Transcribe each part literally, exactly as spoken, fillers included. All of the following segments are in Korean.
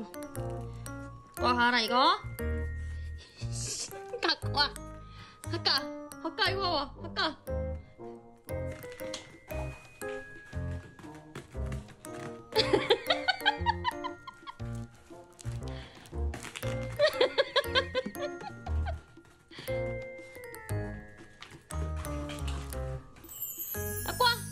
줘. 와, 가라, 이거. 갖고 와. 아까, 아까, 이거 봐봐. 아까. 갖고 와.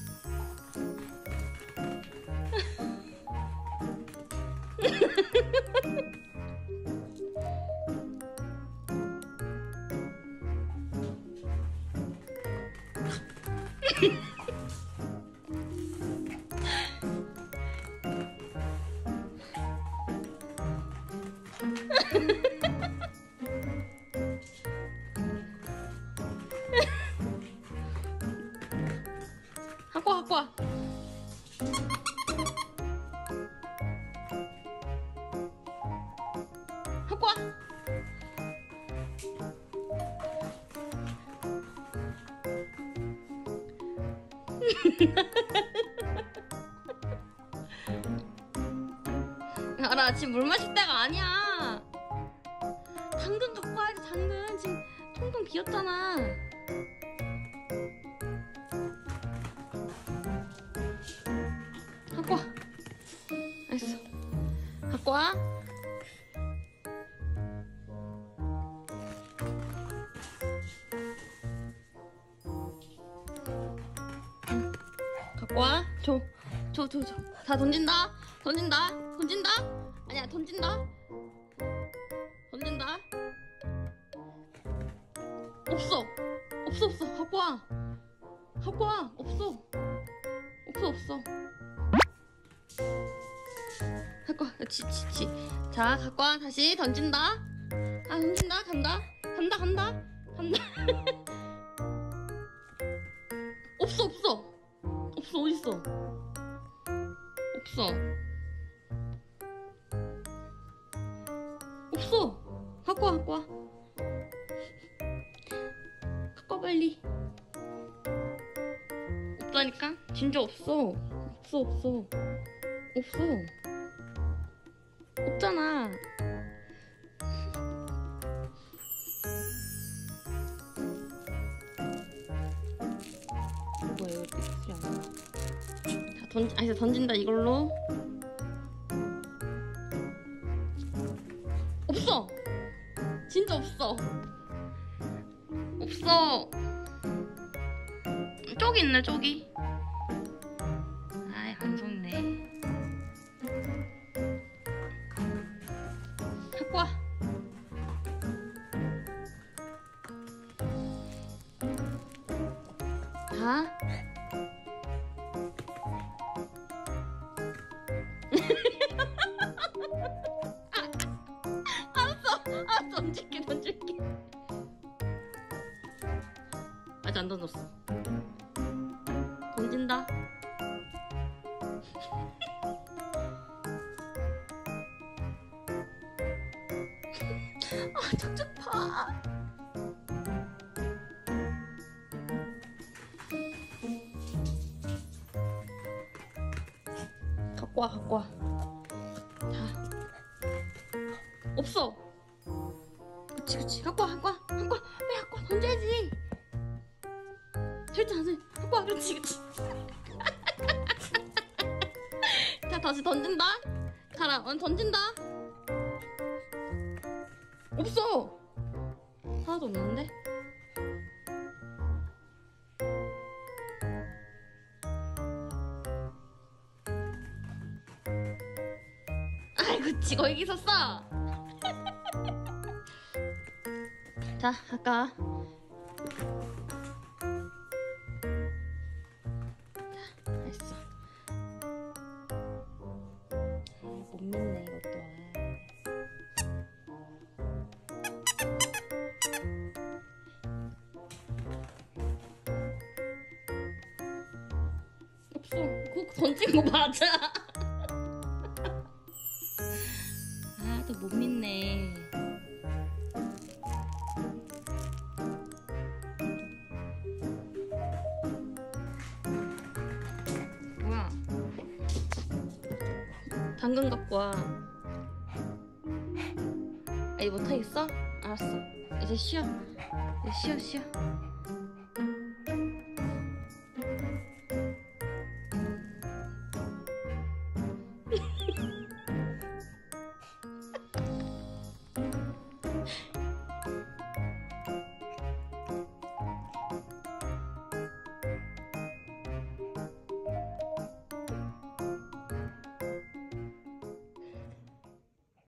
갖고 와, 갖고 와. 갖고 와. 알아, 지금 물 마실 때가 아니야. 당근 갖고 와야지. 당근 지금 텅텅 비었잖아. 갖고 와. 알았어. 갖고 와. 응. 갖고 와. 줘. 줘, 줘, 줘. 다 던진다. 던진다. 던진다. 아니야, 던진다. 던진다. 없어. 없어, 없어. 갖고 와. 갖고 와. 없어. 없어, 없어. 갖고 와. 치, 치, 치. 자, 갖고 와. 다시 던진다. 아, 던진다. 간다. 간다, 간다. 간다. 없어, 없어. 없어, 어딨어. 없어. 없어. 갖고 와, 갖고 와. 갖고 와, 빨리. 없다니까? 진짜 없어. 없어, 없어. 없어. 없잖아. 뭐야, 이거 픽스야. 자, 던, 아니, 던진다, 이걸로. 없어! 진짜 없어. 없어. 쪽이 있네, 쪽이. 아이, 안 속네. 갖고 와. 자. 알았어. 아, 던질게, 던질게. 아직 안 던졌어. 던진다. 아, 척척 파. 갖고 와, 갖고 와. 자. 없어. 그치, 그치. 갖고 와, 갖고 와. 갖고 와. 빨리 갖고 와. 던져야지. 절대 안 돼. 갖고 와. 그렇지, 그치. 자, 다시 던진다. 가라. 어, 던진다. 없어. 하나도 없는데? 아이고, 지거 여기 있었어. 자, 아까. 자, 했어. 못 믿네, 이것도. 없어. 그거 던진 거 맞아. 아, 또 못 믿네. 뭐야? 당근 갖고 와. 아니 못하겠어? 알았어. 이제 쉬어. 이제 쉬어 쉬어.